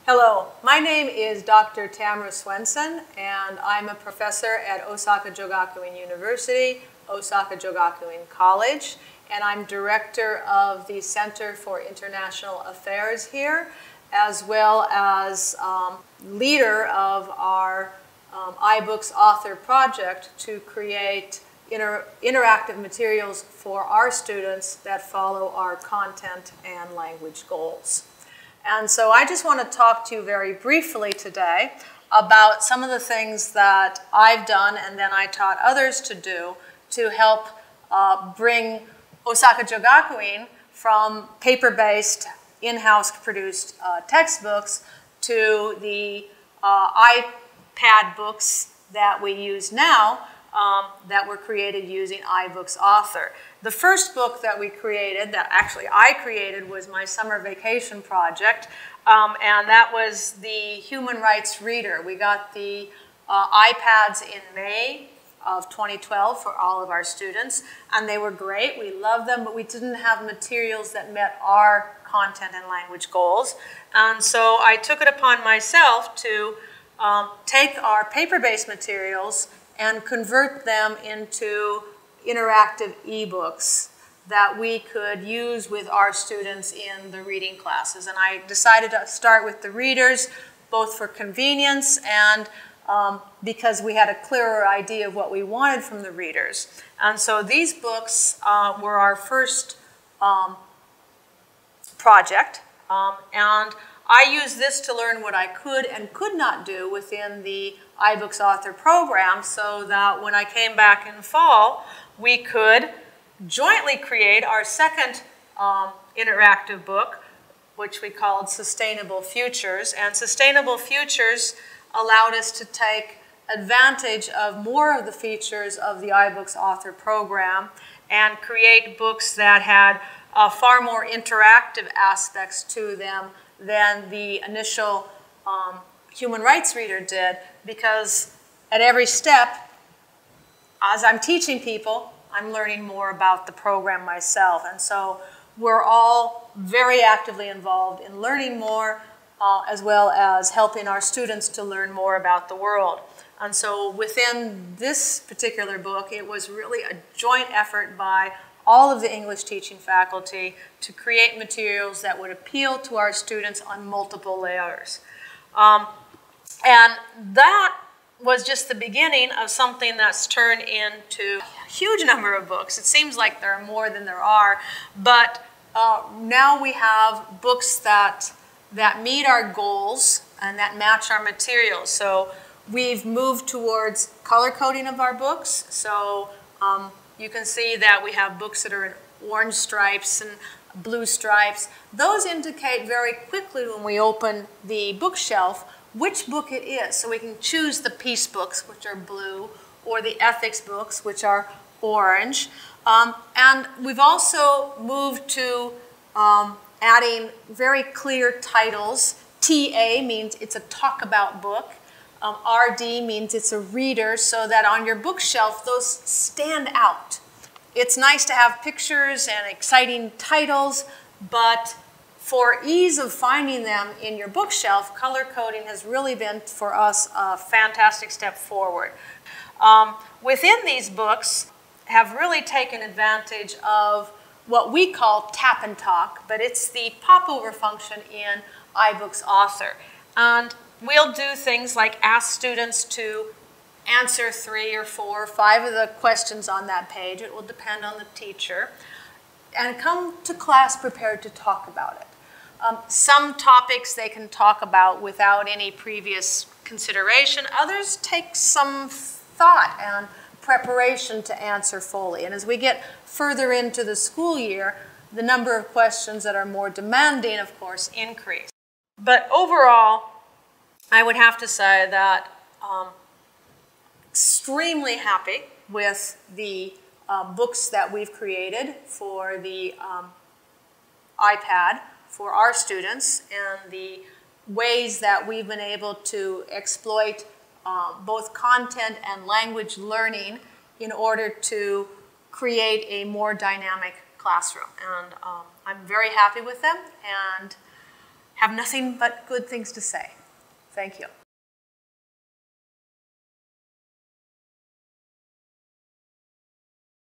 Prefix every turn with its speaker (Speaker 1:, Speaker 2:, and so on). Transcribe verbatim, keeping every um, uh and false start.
Speaker 1: Hello, my name is Doctor Tamara Swenson, and I'm a professor at Osaka Jogakuin University, Osaka Jogakuin College, and I'm director of the Center for International Affairs here, as well as um, leader of our um, iBooks author project to create inter interactive materials for our students that follow our content and language goals. And so I just want to talk to you very briefly today about some of the things that I've done and then I taught others to do to help uh, bring Osaka Jogakuin from paper-based, in-house produced uh, textbooks to the uh, iPad books that we use now um, that were created using iBooks Author. The first book that we created, that actually I created, was my summer vacation project, um, and that was the Human Rights Reader. We got the uh, iPads in May of twenty twelve for all of our students, and they were great. We loved them, but we didn't have materials that met our content and language goals. And so I took it upon myself to um, take our paper-based materials and convert them into interactive ebooks that we could use with our students in the reading classes. And I decided to start with the readers, both for convenience and um, because we had a clearer idea of what we wanted from the readers. And so these books uh, were our first um, project. Um, and I used this to learn what I could and could not do within the iBooks Author program, so that when I came back in fall, we could jointly create our second um, interactive book, which we called Sustainable Futures. And Sustainable Futures allowed us to take advantage of more of the features of the iBooks Author program and create books that had uh, far more interactive aspects to them than the initial um, Human Rights Reader did, because at every step, as I'm teaching people, I'm learning more about the program myself. And so we're all very actively involved in learning more, uh, as well as helping our students to learn more about the world. And so within this particular book, it was really a joint effort by all of the English teaching faculty to create materials that would appeal to our students on multiple layers. Um, and that was just the beginning of something that's turned into a huge number of books. It seems like there are more than there are, but uh, now we have books that, that meet our goals and that match our materials. So we've moved towards color coding of our books. So um, you can see that we have books that are in orange stripes and blue stripes. Those indicate very quickly when we open the bookshelf which book it is. So we can choose the peace books, which are blue, or the ethics books, which are orange. Um, and we've also moved to um, adding very clear titles. T A means it's a talk about book. Um, R D means it's a reader, so that on your bookshelf, those stand out. It's nice to have pictures and exciting titles, but for ease of finding them in your bookshelf, color coding has really been, for us, a fantastic step forward. Um, within these books, have really taken advantage of what we call tap and talk, but it's the popover function in iBooks Author. And we'll do things like ask students to answer three or four or five of the questions on that page. It will depend on the teacher. And come to class prepared to talk about it. Um, some topics they can talk about without any previous consideration. Others take some thought and preparation to answer fully. And as we get further into the school year, the number of questions that are more demanding, of course, increase. But overall, I would have to say that um, extremely happy with the uh, books that we've created for the um, iPad for our students, and the ways that we've been able to exploit uh, both content and language learning in order to create a more dynamic classroom. And um, I'm very happy with them, and have nothing but good things to say. Thank you.